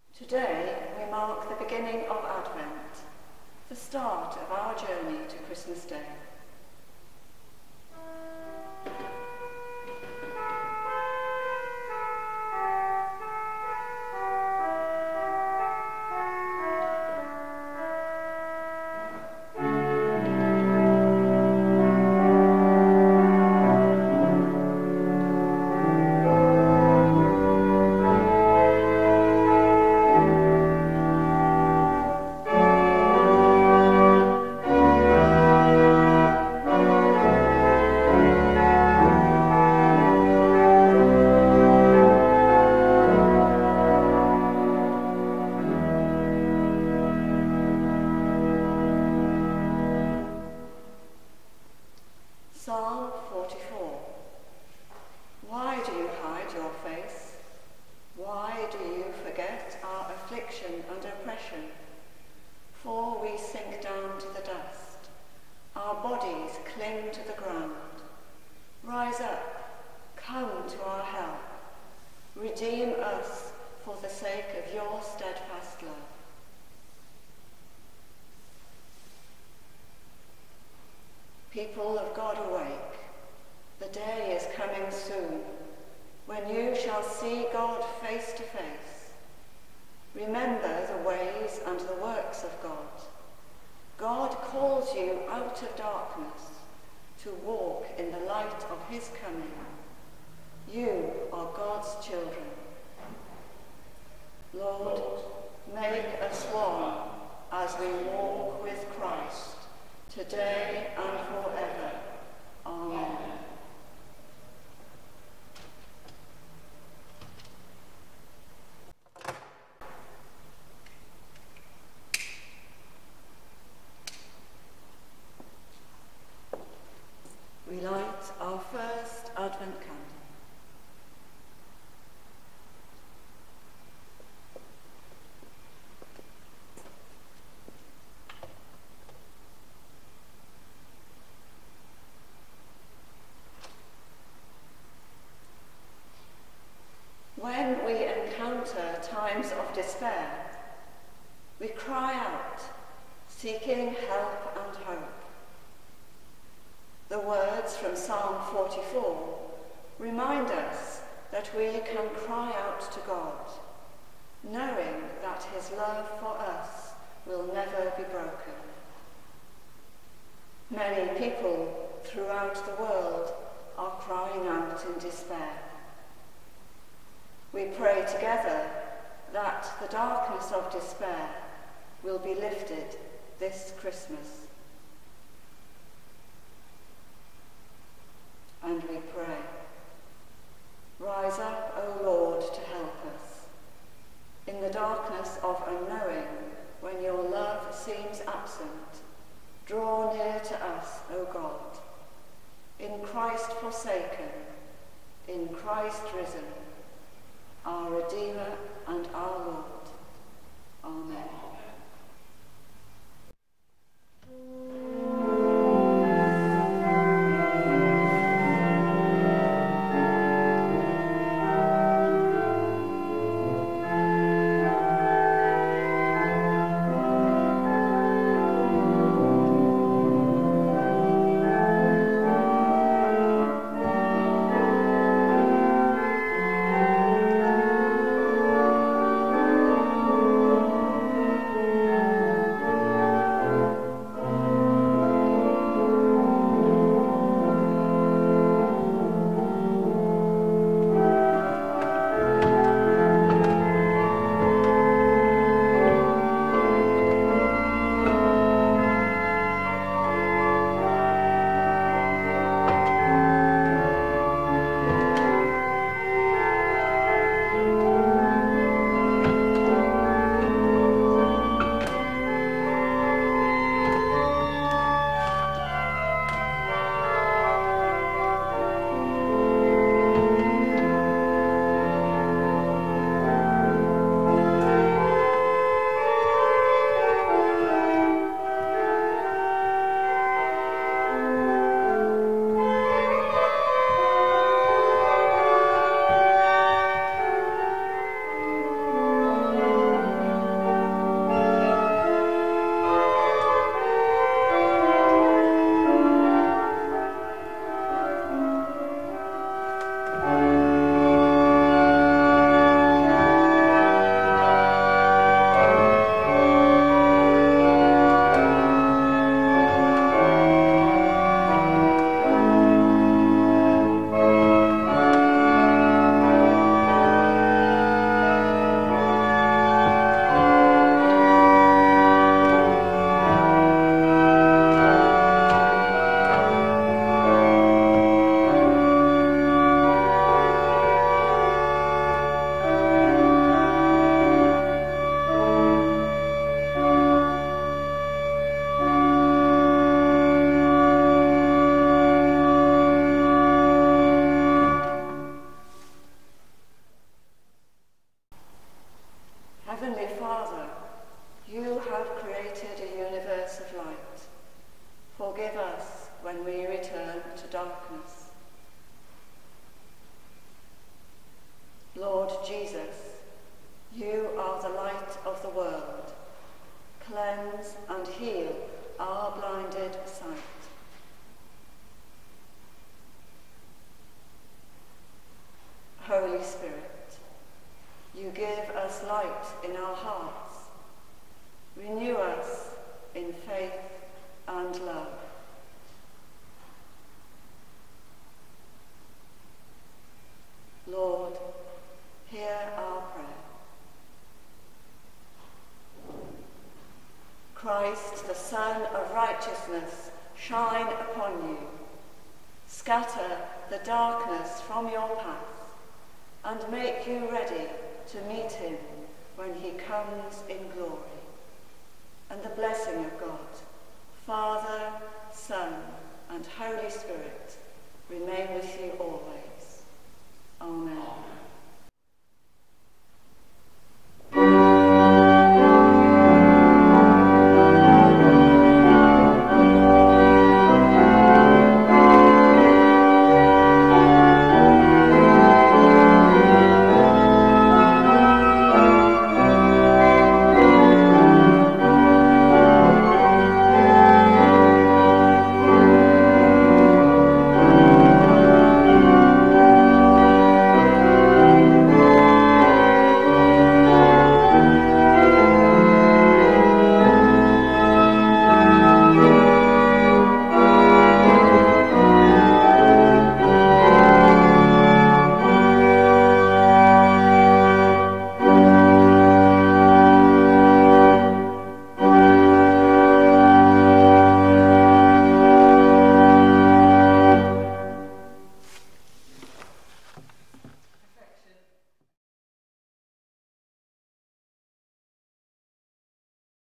Today we mark the beginning of Advent, the start of our journey to Christmas Day. Psalm 44. Why do you hide your face? Why do you forget our affliction and oppression? For we sink down to the dust, our bodies cling to the ground. Rise up, come to our help. Redeem us for the sake of your steadfast love. People of God, awake. The day is coming soon, when you shall see God face to face. Remember the ways and the works of God. God calls you out of darkness to walk in the light of his coming. You are God's children. Lord, make us one as we walk with Christ, today and forever. Amen. We light our first Advent candle. When we encounter times of despair, we cry out, seeking help and hope. The words from Psalm 44 remind us that we can cry out to God, knowing that his love for us will never be broken. Many people throughout the world are crying out in despair. We pray together that the darkness of despair will be lifted this Christmas. And we pray, rise up, O Lord, to help us. In the darkness of unknowing, when your love seems absent, draw near to us, O God. In Christ forsaken, in Christ risen, our Redeemer and our Lord. Amen. light. Forgive us when we return to darkness. Lord Jesus, you are the light of the world. Cleanse and heal our blinded sight. Holy Spirit, you give us light in our hearts. Renew us in faith and love. Lord, hear our prayer. Christ, the Sun of righteousness, shine upon you. Scatter the darkness from your path and make you ready to meet him when he comes in glory. And the blessing of God, Father, Son, and Holy Spirit remain with you always. Amen.